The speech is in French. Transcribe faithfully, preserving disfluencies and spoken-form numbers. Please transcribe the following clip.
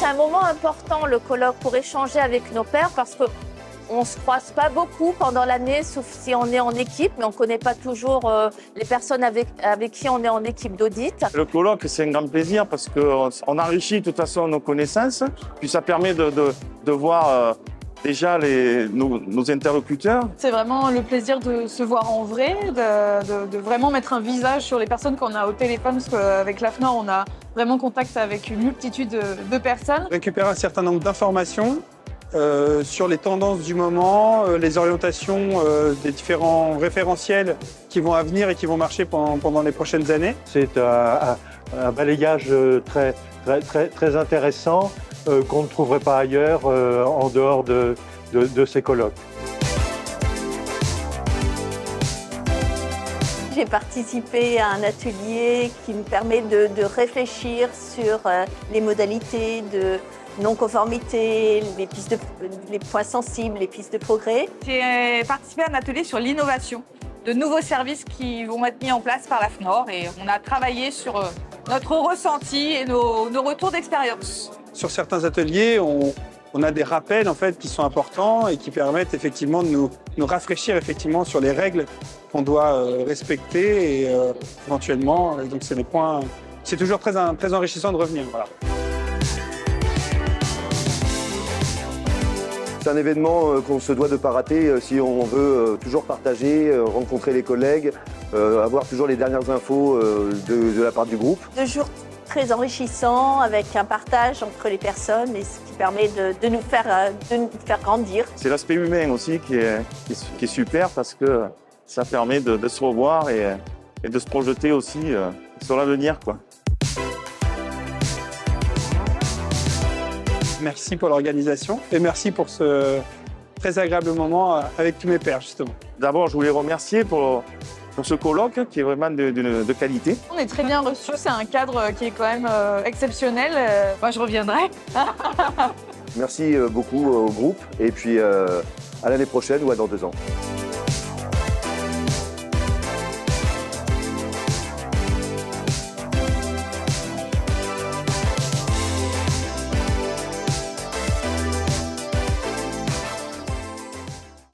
un moment important, le colloque, pour échanger avec nos pairs, parce qu'on ne se croise pas beaucoup pendant l'année, sauf si on est en équipe, mais on ne connaît pas toujours euh, les personnes avec, avec qui on est en équipe d'audit. Le colloque, c'est un grand plaisir parce qu'on enrichit de toute façon nos connaissances, puis ça permet de, de, de voir euh, déjà les, nos, nos interlocuteurs. C'est vraiment le plaisir de se voir en vrai, de, de, de vraiment mettre un visage sur les personnes qu'on a au téléphone, parce qu'avec l'AFNOR, on a vraiment contact avec une multitude de, de personnes. Récupérer un certain nombre d'informations euh, sur les tendances du moment, euh, les orientations euh, des différents référentiels qui vont à venir et qui vont marcher pendant, pendant les prochaines années. C'est un, un, un balayage très, très, très, très intéressant euh, qu'on ne trouverait pas ailleurs euh, en dehors de, de, de ces colloques. J'ai participé à un atelier qui me permet de, de réfléchir sur euh, les modalités de non-conformité, les, pistes de, les points sensibles, les pistes de progrès. J'ai participé à un atelier sur l'innovation, de nouveaux services qui vont être mis en place par l'AFNOR et on a travaillé sur notre ressenti et nos, nos retours d'expérience. Sur certains ateliers, on, on a des rappels en fait, qui sont importants et qui permettent effectivement de nous, nous rafraîchir effectivement, sur les règles qu'on doit euh, respecter et euh, éventuellement, donc c'est des points, c'est toujours très, très enrichissant de revenir. Voilà. C'est un événement euh, qu'on se doit de ne pas rater euh, si on veut euh, toujours partager, euh, rencontrer les collègues, euh, avoir toujours les dernières infos euh, de, de la part du groupe. Deux jours très enrichissants avec un partage entre les personnes et ce qui permet de, de, nous, faire, de nous faire grandir. C'est l'aspect humain aussi qui est, qui est, qui est super parce que ça permet de, de se revoir et, et de se projeter aussi euh, sur l'avenir, quoi. Merci pour l'organisation et merci pour ce très agréable moment avec tous mes pairs, justement. D'abord, je voulais remercier pour, pour ce colloque qui est vraiment de, de, de qualité. On est très bien reçus, c'est un cadre qui est quand même euh, exceptionnel. Euh, moi, je reviendrai. Merci beaucoup au groupe et puis euh, à l'année prochaine ou à dans deux ans.